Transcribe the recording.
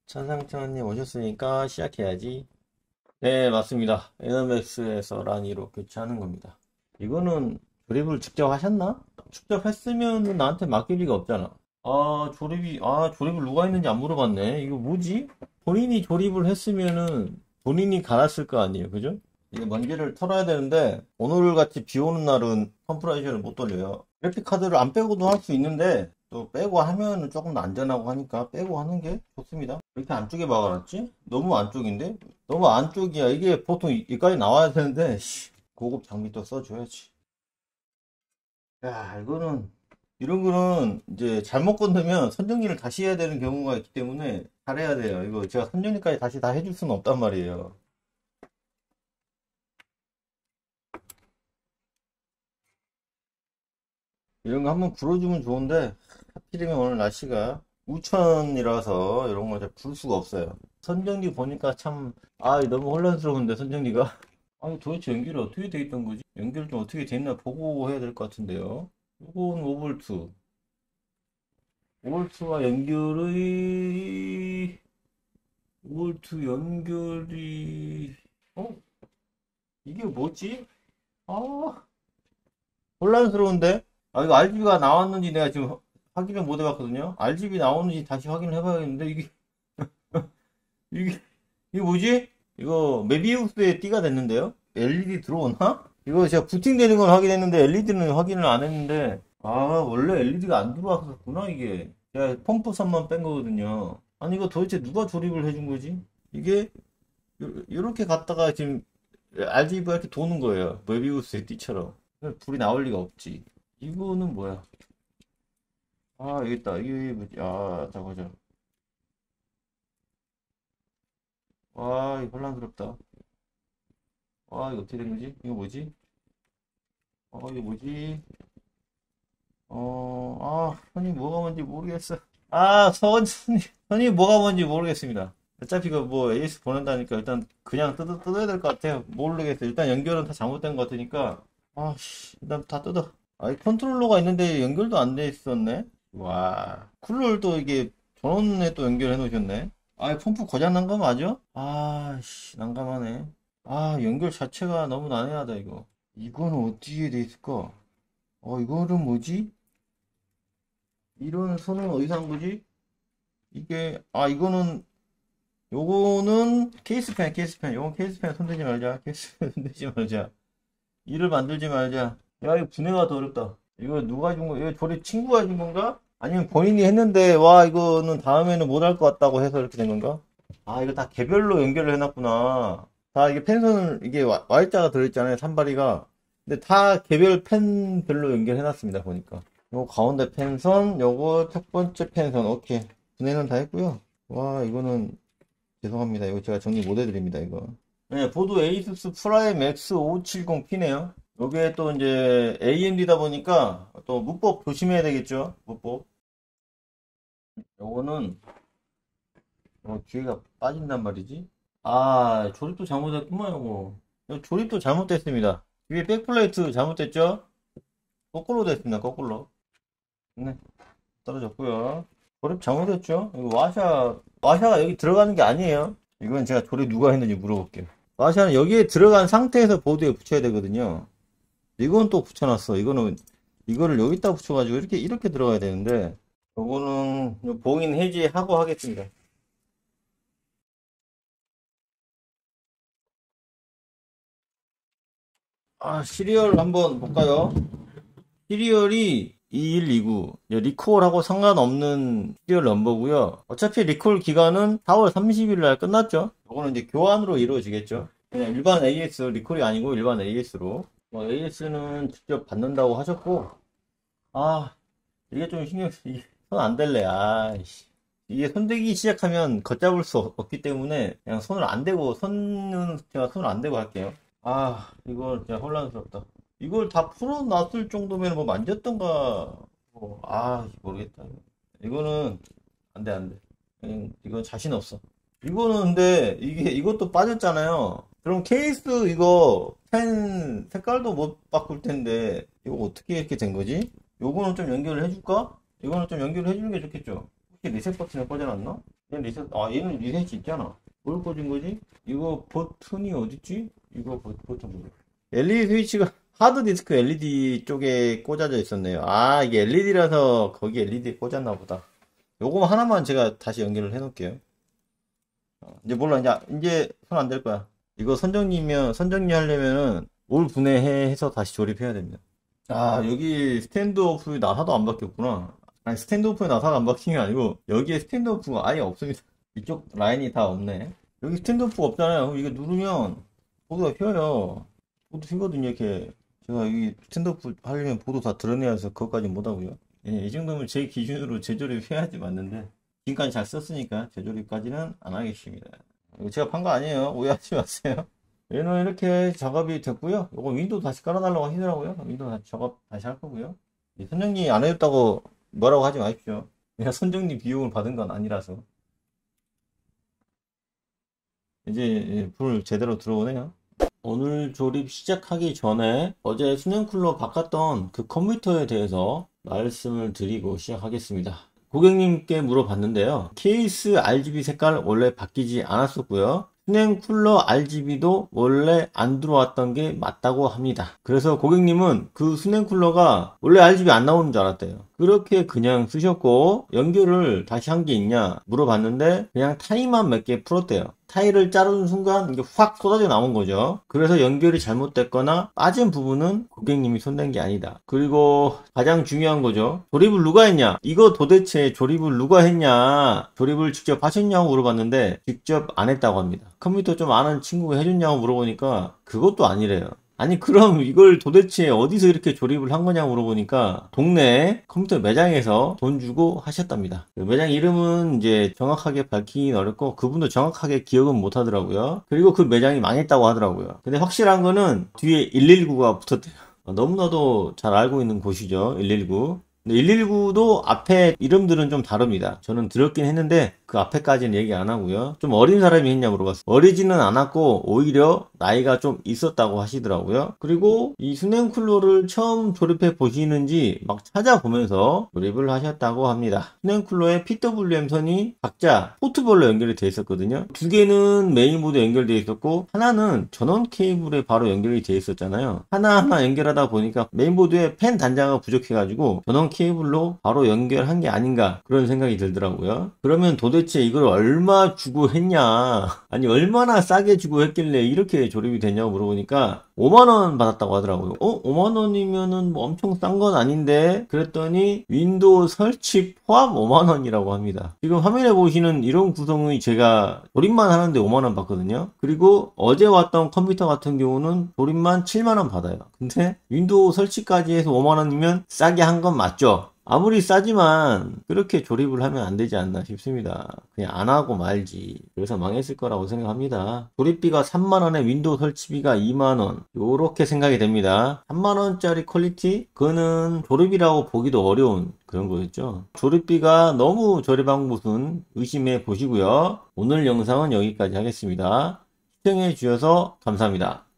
천상천님 오셨으니까 시작해야지. 네, 맞습니다. 에너맥스에서 란이로 교체하는 겁니다. 이거는 조립을 직접 하셨나? 직접 했으면 나한테 맡길 리가 없잖아. 조립을 누가 했는지 안 물어봤네. 이거 뭐지? 본인이 조립을 했으면은 본인이 갈았을 거 아니에요. 그죠? 이게 먼지를 털어야 되는데, 오늘 같이 비 오는 날은 컴프레셔를 못 돌려요. 그래픽 카드를 안 빼고도 할 수 있는데, 또 빼고 하면은 조금 더 안전하고 하니까 빼고 하는 게 좋습니다. 이렇게 안쪽에 박아놨지? 너무 안쪽인데? 너무 안쪽이야. 이게 보통 여기까지 나와야 되는데, 고급 장비 또 써줘야지. 야, 이런 거는 이제 잘못 건드면 선정리를 다시 해야 되는 경우가 있기 때문에 잘해야 돼요. 이거 제가 선정리까지 다시 다 해줄 수는 없단 말이에요. 이런 거 한번 불어주면 좋은데, 하필이면 오늘 날씨가 우천이라서 이런 거 잘 부를 수가 없어요. 선정리 보니까 참, 너무 혼란스러운데, 선정리가. 아니, 도대체 연결이 어떻게 돼 있던 거지? 연결 좀 어떻게 돼 있나 보고 해야 될 것 같은데요. 이건 5V. 5V와 연결이, 5V 연결이, 어? 이게 뭐지? 아, 혼란스러운데? 이거 RGB가 나왔는지 내가 지금 확인을 못 해봤거든요. RGB 나오는지 다시 확인을 해봐야겠는데, 이게, 이게 뭐지? 이거 메비우스의 띠가 됐는데요? LED 들어오나? 이거 제가 부팅되는 건 확인했는데 LED는 확인을 안 했는데, 원래 LED가 안 들어왔었구나, 이게. 제가 펌프선만 뺀 거거든요. 아니, 이거 도대체 누가 조립을 해준 거지? 이게, 요렇게 갔다가 지금 RGB가 이렇게 도는 거예요. 메비우스의 띠처럼. 불이 나올 리가 없지. 이거는 뭐야? 여기 있다. 이게 뭐지? 잠깐만. 이거 혼란스럽다. 이거 어떻게 된 거지? 이거 뭐지? 이거 뭐지? 선이 뭐가 뭔지 모르겠어. 선이 뭐가 뭔지 모르겠습니다. 어차피 이거 뭐 AS 보낸다니까 일단 그냥 뜯어야 될 것 같아요. 모르겠어. 일단 연결은 다 잘못된 것 같으니까. 일단 다 뜯어. 이 컨트롤러가 있는데 연결도 안 돼 있었네? 와. 쿨러를 이게 전원에 또 연결해 놓으셨네? 펌프 고장 난 거 맞아? 난감하네. 연결 자체가 너무 난해하다, 이거. 이거는 어디에 돼 있을까? 이거는 뭐지? 이런 선은 어디서 한 거지? 이게, 요거는 케이스펜. 요건 케이스펜 손대지 말자. 케이스펜 손대지 말자. 이를 만들지 말자. 야, 이거 분해가 더 어렵다. 이거 누가 준 거, 이거 조립 친구가 준 건가? 아니면 본인이 했는데, 이거는 다음에는 못 할 것 같다고 해서 이렇게 된 건가? 이거 다 개별로 연결을 해놨구나. 이게 펜선을, 이게 Y자가 들어있잖아요, 산발이가. 근데 다 개별 펜별로 연결해놨습니다, 보니까. 요 가운데 펜선, 요거 첫 번째 펜선, 오케이. 분해는 다 했고요. 이거는 죄송합니다. 이거 제가 정리 못 해드립니다, 이거. 네, 보드 에이수스 프라임 X570P네요. 요게 또 이제 AMD다 보니까 또 문법 조심해야 되겠죠? 문법. 요거는 뒤에가 빠진단 말이지. 조립도 잘못했구만, 요거. 조립도 잘못됐습니다. 위에 백플레이트 잘못됐죠? 거꾸로 됐습니다, 거꾸로. 네, 떨어졌고요. 조립 잘못했죠? 이거 와샤가 여기 들어가는 게 아니에요. 이건 제가 조립 누가 했는지 물어볼게요. 와샤는 여기에 들어간 상태에서 보드에 붙여야 되거든요. 이건 또 붙여놨어. 이거를 여기다 붙여가지고 이렇게 들어가야 되는데, 요거는 봉인 해지하고 하겠습니다. 시리얼 한번 볼까요? 시리얼이 2129. 리콜하고 상관없는 시리얼 넘버고요. 어차피 리콜 기간은 4월 30일 날 끝났죠. 이거는 이제 교환으로 이루어지겠죠. 그냥 일반 AS 리콜이 아니고 일반 AS로. AS는 직접 받는다고 하셨고, 이게 좀 이게 손 안 댈래. 이게 손대기 시작하면 걷잡을 수 없기 때문에 그냥 손을 안 대고, 제가 손을 안 대고 할게요. 이거 진짜 혼란스럽다. 이걸 다 풀어놨을 정도면 뭐 만졌던가, 모르겠다. 이거는 안 돼, 안 돼. 이건 자신 없어. 이거는 근데, 이것도 빠졌잖아요. 그럼 케이스 이거 펜 색깔도 못 바꿀 텐데, 이거 어떻게 이렇게 된 거지? 요거는 좀 연결을 해줄까? 이거는 좀 연결을 해주는 게 좋겠죠? 혹시 리셋 버튼을 꽂아놨나? 얘 리셋, 아, 얘는 리셋이 있잖아. 뭘 꽂은 거지? 이거 버튼이 어딨지? 이거 버튼 뭐야? LED 스위치가 하드디스크 LED 쪽에 꽂아져 있었네요. 아, 이게 LED라서 거기 LED에 꽂았나 보다. 요거 하나만 제가 다시 연결을 해 놓을게요. 이제 몰라, 이제 손 안 댈 거야. 이거 선정리면, 선정리 하려면은 올 분해해서 다시 조립해야 됩니다. 아, 여기 스탠드 오프 나사도 안 바뀌었구나. 아니, 스탠드 오프에 나사가 안 바뀐 게 아니고, 여기에 스탠드 오프가 아예 없습니다. 이쪽 라인이 다 없네. 여기 스탠드 오프가 없잖아요. 이게 누르면 보드가 휘어요. 보드 휘거든요, 이렇게. 제가 여기 스탠드 오프 하려면 보드 다 드러내야 해서 그것까지 못하고요. 예, 이 정도면 제 기준으로 재조립 해야지 맞는데, 지금까지 잘 썼으니까 재조립까지는 안 하겠습니다. 이거 제가 판 거 아니에요. 오해하지 마세요. 얘는 이렇게 작업이 됐고요. 이거 윈도우 다시 깔아달라고 하시더라고요. 윈도우 다시 작업 다시 할 거고요. 선정리 안 해줬다고 뭐라고 하지 마십시오. 그냥 선정리 비용을 받은 건 아니라서. 이제 불 제대로 들어오네요. 오늘 조립 시작하기 전에 어제 수냉쿨러 바꿨던 그 컴퓨터에 대해서 말씀을 드리고 시작하겠습니다. 고객님께 물어봤는데요. 케이스 RGB 색깔 원래 바뀌지 않았었고요. 수냉 쿨러 RGB도 원래 안 들어왔던 게 맞다고 합니다. 그래서 고객님은 그 수냉 쿨러가 원래 RGB 안 나오는 줄 알았대요. 그렇게 그냥 쓰셨고 연결을 다시 한 게 있냐 물어봤는데 그냥 타이만 몇 개 풀었대요. 타일을 자르는 순간 이게 확 쏟아져 나온 거죠. 그래서 연결이 잘못됐거나 빠진 부분은 고객님이 손댄 게 아니다. 그리고 가장 중요한 거죠. 조립을 누가 했냐? 이거 도대체 조립을 누가 했냐? 조립을 직접 하셨냐고 물어봤는데 직접 안 했다고 합니다. 컴퓨터 좀 아는 친구가 해줬냐고 물어보니까 그것도 아니래요. 아니 그럼 이걸 도대체 어디서 이렇게 조립을 한 거냐고 물어보니까 동네 컴퓨터 매장에서 돈 주고 하셨답니다. 그 매장 이름은 이제 정확하게 밝히긴 어렵고 그분도 정확하게 기억은 못 하더라고요. 그리고 그 매장이 망했다고 하더라고요. 근데 확실한 거는 뒤에 119가 붙었대요. 너무나도 잘 알고 있는 곳이죠. 119. 119도 앞에 이름들은 좀 다릅니다. 저는 들었긴 했는데 그 앞에까지는 얘기 안 하고요. 좀 어린 사람이 했냐 물어봤어요. 어리지는 않았고 오히려 나이가 좀 있었다고 하시더라고요. 그리고 이 수냉 쿨러를 처음 조립해 보시는지 막 찾아보면서 조립을 하셨다고 합니다. 수냉 쿨러에 PWM 선이 각자 포트별로 연결이 되어 있었거든요. 두 개는 메인보드 연결되어 있었고 하나는 전원 케이블에 바로 연결이 되어 있었잖아요. 하나하나 연결하다 보니까 메인보드에 펜 단자가 부족해가지고 전원 케이블로 바로 연결한 게 아닌가 그런 생각이 들더라고요. 그러면 도대체 이걸 얼마 주고 했냐, 아니 얼마나 싸게 주고 했길래 이렇게 조립이 됐냐고 물어보니까 5만원 받았다고 하더라고요. 5만원이면은 뭐 엄청 싼 건 아닌데 그랬더니 윈도우 설치 포함 5만원이라고 합니다. 지금 화면에 보시는 이런 구성의 제가 조립만 하는데 5만원 받거든요. 그리고 어제 왔던 컴퓨터 같은 경우는 조립만 7만원 받아요. 근데 윈도우 설치까지 해서 5만원이면 싸게 한 건 맞죠? 아무리 싸지만 그렇게 조립을 하면 안 되지 않나 싶습니다. 그냥 안 하고 말지. 그래서 망했을 거라고 생각합니다. 조립비가 3만원에 윈도우 설치비가 2만원. 요렇게 생각이 됩니다. 3만원짜리 퀄리티? 그거는 조립이라고 보기도 어려운 그런 거였죠. 조립비가 너무 저렴한 곳은 의심해 보시고요. 오늘 영상은 여기까지 하겠습니다. 시청해 주셔서 감사합니다.